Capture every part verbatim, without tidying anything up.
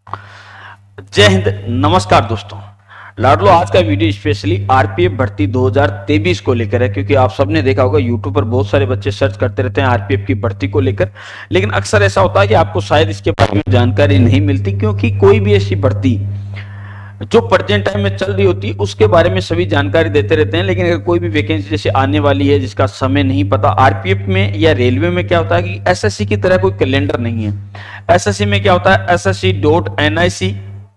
जय हिंद, नमस्कार दोस्तों। लाडलो, आज का वीडियो स्पेशली आरपीएफ भर्ती दो हज़ार तेईस को लेकर है, क्योंकि आप सबने देखा होगा यूट्यूब पर बहुत सारे बच्चे सर्च करते रहते हैं आरपीएफ की भर्ती को लेकर, लेकिन अक्सर ऐसा होता है कि आपको शायद इसके बारे में जानकारी नहीं मिलती, क्योंकि कोई भी ऐसी भर्ती जो प्रेजेंट टाइम में चल रही होती है उसके बारे में सभी जानकारी देते रहते हैं, लेकिन अगर कोई भी वैकेंसी जैसे आने वाली है जिसका समय नहीं पता। आरपीएफ में या रेलवे में क्या होता है कि एसएससी की तरह कोई कैलेंडर नहीं है। एसएससी में क्या होता है, S S C dot N I C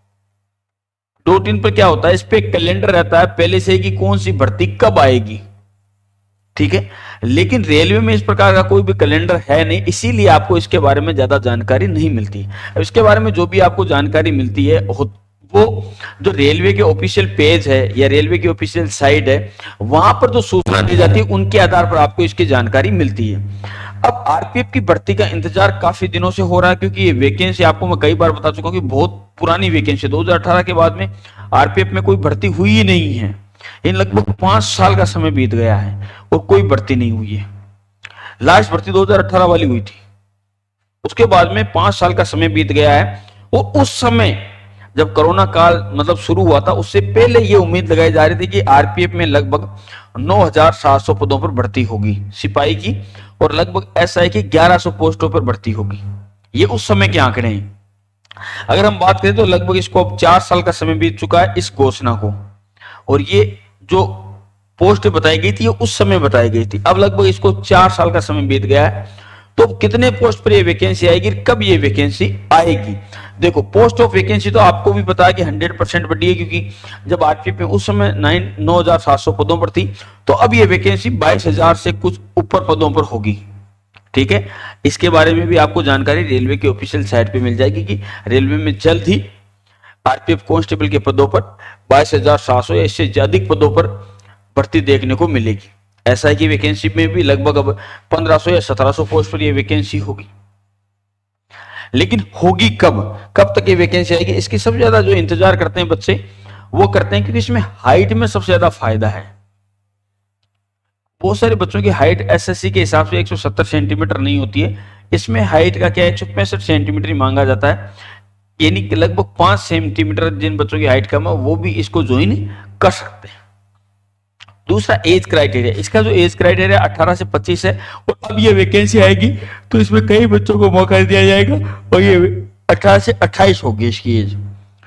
dot in पर क्या होता है, इस पे कैलेंडर रहता है पहले से कि कौन सी भर्ती कब आएगी, ठीक है। लेकिन रेलवे में इस प्रकार का कोई भी कैलेंडर है नहीं, इसीलिए आपको इसके बारे में ज्यादा जानकारी नहीं मिलती। अब इसके बारे में जो भी आपको जानकारी मिलती है वो जो रेलवे के ऑफिशियल पेज है या रेलवे की ऑफिशियल साइट है, वहां पर जो सूचना दी जाती है उनके आधार पर आपको इसकी जानकारी मिलती है। अब आरपीएफ की भर्ती का इंतजार काफी दिनों से हो रहा है, क्योंकि ये वैकेंसी आपको मैं कई बार बता चुका हूं कि बहुत पुरानी वैकेंसी, दो हज़ार अठारह के बाद में आरपीएफ में कोई भर्ती हुई ही नहीं है। इन लगभग पांच साल का समय बीत गया है और कोई भर्ती नहीं हुई है। लास्ट भर्ती दो हज़ार अठारह वाली हुई थी, उसके बाद में पांच साल का समय बीत गया है। और उस समय जब कोरोना काल मतलब शुरू हुआ था, उससे पहले ये उम्मीद लगाई जा रही थी कि आरपीएफ में लगभग नौ हज़ार सात सौ पदों पर भर्ती होगी सिपाही की, और लगभग एसआई की ग्यारह सौ पोस्टों पर भर्ती होगी। ये उस समय के आंकड़े हैं। अगर हम बात करें तो लगभग इसको अब चार साल का समय बीत चुका है इस घोषणा को, और ये जो पोस्ट बताई गई थी ये उस समय बताई गई थी। अब लगभग इसको चार साल का समय बीत गया है, तो कितने पोस्ट पर ये वैकेंसी आएगी, कब ये वैकेंसी आएगी। देखो, पोस्ट ऑफ वैकेंसी तो आपको भी पता है कि हंड्रेड परसेंट बढ़ी है, क्योंकि जब आरपीएफ में उस समय नाइन नौ हजार सात सौ पदों पर थी, तो अब ये वैकेंसी बाईस हजार से कुछ ऊपर पदों पर होगी, ठीक है। इसके बारे में भी आपको जानकारी रेलवे की ऑफिशियल साइट पे मिल जाएगी कि रेलवे में जल्द ही आरपीएफ कांस्टेबल के पदों पर बाईस हजार सात सौ या इससे अधिक पदों पर भर्ती देखने को मिलेगी। एसआई की वैकेंसी में भी लगभग अब पंद्रह सौ या सत्रह सौ पोस्ट पर यह वैकेंसी होगी। लेकिन होगी कब, कब तक ये वैकेंसी आएगी, इसकी सबसे ज्यादा जो इंतजार करते हैं बच्चे वो करते हैं, क्योंकि इसमें हाइट में सबसे ज्यादा फायदा है। बहुत सारे बच्चों की हाइट एसएससी के हिसाब से एक सौ सत्तर सेंटीमीटर नहीं होती है, इसमें हाइट का क्या एक सौ पैंसठ सेंटीमीटर ही मांगा जाता है, यानी कि लगभग पांच सेंटीमीटर जिन बच्चों की हाइट कम है वो भी इसको ज्वाइन कर सकते हैं। दूसरा एज क्राइटेरिया, इसका जो एज क्राइटेरिया अठारह से पच्चीस है, और अब ये वैकेंसी आएगी तो इसमें कई बच्चों को मौका दिया जाएगा, और ये अठारह से अट्ठाईस होगी इसकी एज।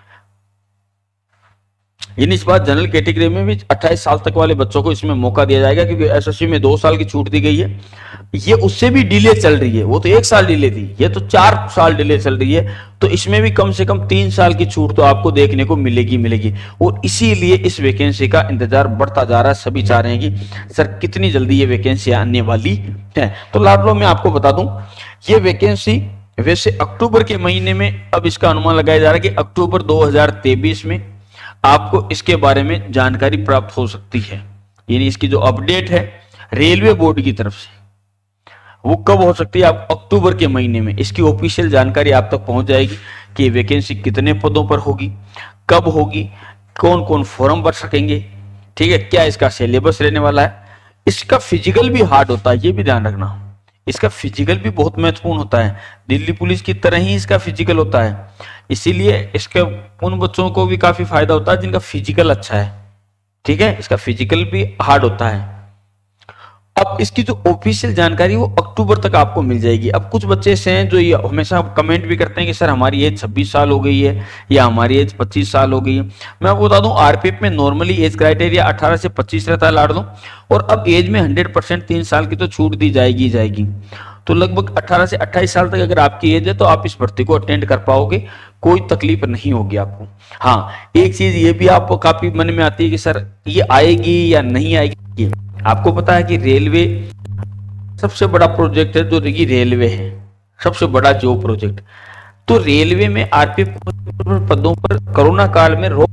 यानी इस बार जनरल कैटेगरी में भी अट्ठाईस साल तक वाले बच्चों को इसमें मौका दिया जाएगा, क्योंकि एसएससी में दो साल की छूट दी गई है, ये उससे भी डिले चल रही है। वो तो एक साल डिले थी, ये तो चार साल डिले चल रही है, तो इसमें भी कम से कम तीन साल की छूट तो आपको देखने को मिलेगी मिलेगी और इसीलिए इस वैकेंसी का इंतजार बढ़ता जा रहा है। सभी चाह रहे हैं कि सर कितनी जल्दी ये वैकेंसी आने वाली है। तो लाडलो मैं आपको बता दूं, ये वैकेंसी वैसे अक्टूबर के महीने में, अब इसका अनुमान लगाया जा रहा है कि अक्टूबर दो हजार तेईस में आपको इसके बारे में जानकारी प्राप्त हो सकती है। यानी इसकी जो अपडेट है रेलवे बोर्ड की तरफ से वो कब हो सकती है, आप अक्टूबर के महीने में इसकी ऑफिशियल जानकारी आप तक पहुंच जाएगी कि वैकेंसी कितने पदों पर होगी, कब होगी, कौन कौन फॉर्म भर सकेंगे, ठीक है, क्या इसका सिलेबस रहने वाला है। इसका फिजिकल भी हार्ड होता है, ये भी ध्यान रखना, इसका फिजिकल भी बहुत महत्वपूर्ण होता है। दिल्ली पुलिस की तरह ही इसका फिजिकल होता है, इसीलिए इसके उन बच्चों को भी काफी फायदा होता है जिनका फिजिकल अच्छा है, ठीक है। इसका फिजिकल भी हार्ड होता है। अब इसकी जो ऑफिशियल जानकारी वो अक्टूबर तक आपको मिल जाएगी। अब कुछ बच्चे ऐसे हैं जो ये हमेशा कमेंट भी करते हैं कि सर हमारी एज छब्बीस साल हो गई है या हमारी एज पच्चीस साल हो गई है। मैं आपको बता दूं, आरपीएफ में नॉर्मली एज क्राइटेरिया अठारह से पच्चीस रहता है लाडलो, और अब एज में हंड्रेड परसेंट तीन साल की तो छूट दी जाएगी जाएगी तो लगभग अठारह से अट्ठाईस साल तक अगर आपकी एज है तो आप इस भर्ती को अटेंड कर पाओगे, कोई तकलीफ नहीं होगी आपको। हाँ, एक चीज ये भी आपको काफी मन में आती है कि सर ये आएगी या नहीं आएगी। आपको पता है कि रेलवे सबसे बड़ा प्रोजेक्ट है जो कि रेलवे है सबसे बड़ा जो प्रोजेक्ट, तो रेलवे में आरपीएफ पदों पर कोरोना काल में रोक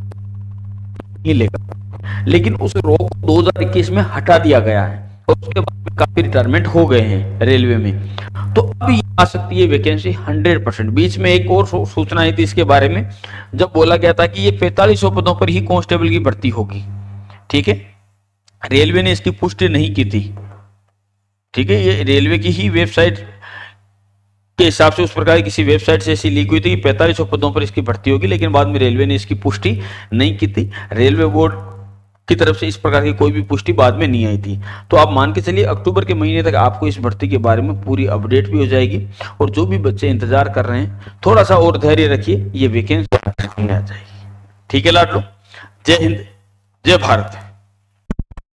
नहीं लेगा, लेकिन उस रोक को दो हज़ार इक्कीस में हटा दिया गया है और उसके बाद काफी रिटायरमेंट हो गए हैं रेलवे में। तो अब ये आ सकती है वैकेंसी हंड्रेड परसेंट। बीच में एक और सूचना आई थी इसके बारे में, जब बोला गया था कि ये पैंतालीस सौ पदों पर ही कांस्टेबल की भर्ती होगी, ठीक है। रेलवे ने इसकी पुष्टि नहीं की थी, ठीक है, ये रेलवे की ही वेबसाइट के हिसाब से उस प्रकार किसी वेबसाइट से ऐसी लीक हुई थी कि पैंतालीस सौ पदों पर इसकी भर्ती होगी, लेकिन बाद में रेलवे ने इसकी पुष्टि नहीं की थी। रेलवे बोर्ड की तरफ से इस प्रकार की कोई भी पुष्टि बाद में नहीं आई थी। तो आप मान के चलिए अक्टूबर के महीने तक आपको इस भर्ती के बारे में पूरी अपडेट भी हो जाएगी। और जो भी बच्चे इंतजार कर रहे हैं थोड़ा सा और धैर्य रखिए, ये वैकेंसी आ जाएगी। ठीक है लाडलो, जय हिंद, जय भारत।